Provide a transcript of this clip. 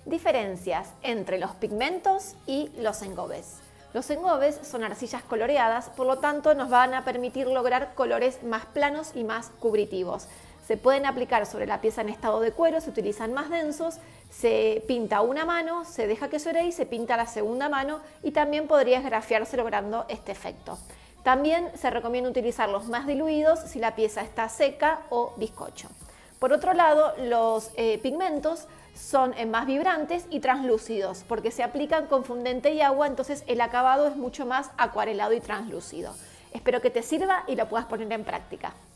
Diferencias entre los pigmentos y los engobes. Los engobes son arcillas coloreadas, por lo tanto nos van a permitir lograr colores más planos y más cubritivos. Se pueden aplicar sobre la pieza en estado de cuero, se utilizan más densos, se pinta una mano, se deja que se ore y se pinta la segunda mano y también podría esgrafiarse logrando este efecto. También se recomienda utilizarlos más diluidos si la pieza está seca o bizcocho. Por otro lado, los pigmentos son más vibrantes y translúcidos porque se aplican con fundente y agua, entonces el acabado es mucho más acuarelado y translúcido. Espero que te sirva y lo puedas poner en práctica.